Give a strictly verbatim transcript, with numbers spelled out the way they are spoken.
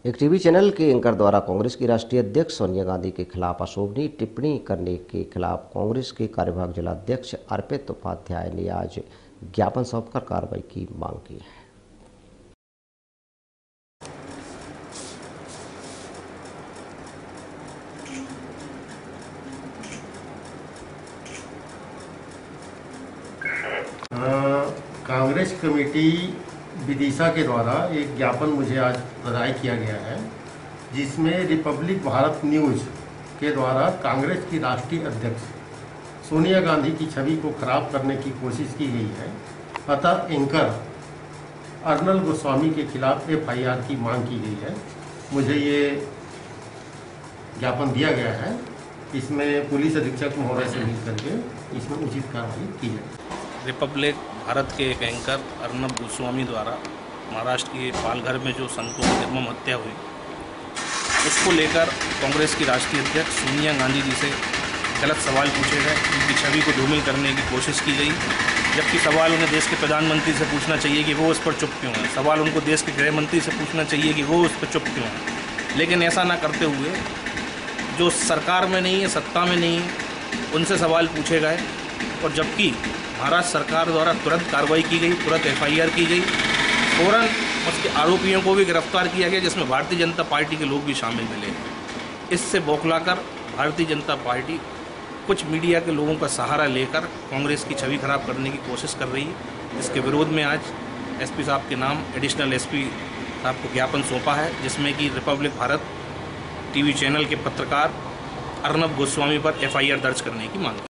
एक TV channel के anchor द्वारा कांग्रेस की राष्ट्रीय अध्यक्ष सोनिया गांधी के खिलाफ अशोभनीय टिप्पणी करने के खिलाफ कांग्रेस के कार्यवाहक जिलाध्यक्ष अर्पित उपाध्याय ने आज ज्ञापन सौंपकर कार्रवाई की मांग की है। कांग्रेस कमेटी विदिशा के द्वारा एक ज्ञापन मुझे आज प्रदाय किया गया है, जिसमें रिपब्लिक भारत न्यूज़ के द्वारा कांग्रेस की राष्ट्रीय अध्यक्ष सोनिया गांधी की छवि को खराब करने की कोशिश की गई है। अतः एंकर अर्नल गोस्वामी के खिलाफ एफ आई आर की मांग की गई है। मुझे ये ज्ञापन दिया गया है। इसमें पुलिस अधीक्षक महोदय से मिल करके इसमें उचित कार्रवाई की जाए। रिपब्लिक भारत के एक एंकर अर्नब गोस्वामी द्वारा महाराष्ट्र के पालघर में जो संतों की निर्मम हत्या हुई, उसको लेकर कांग्रेस की राष्ट्रीय अध्यक्ष सोनिया गांधी जी से गलत सवाल पूछे गए। उनकी छवि को धूमिल करने की कोशिश की गई, जबकि सवाल उन्हें देश के प्रधानमंत्री से पूछना चाहिए कि वो उस पर चुप क्यों हैं। सवाल उनको देश के गृह मंत्री से पूछना चाहिए कि वो उस पर चुप क्यों हैं। लेकिन ऐसा ना करते हुए जो सरकार में नहीं है, सत्ता में नहीं है, उनसे सवाल पूछे गए, और जबकि महाराष्ट्र सरकार द्वारा तुरंत कार्रवाई की गई, तुरंत एफ आई आर की गई, फ़ौरन उसके आरोपियों को भी गिरफ्तार किया गया, जिसमें भारतीय जनता पार्टी के लोग भी शामिल मिले। इससे बौखलाकर भारतीय जनता पार्टी कुछ मीडिया के लोगों का सहारा लेकर कांग्रेस की छवि खराब करने की कोशिश कर रही है। इसके विरोध में आज एस पी साहब के नाम एडिशनल एस पी साहब को ज्ञापन सौंपा है, जिसमें कि रिपब्लिक भारत टीवी चैनल के पत्रकार अर्नब गोस्वामी पर एफ आई आर दर्ज करने की मांग है।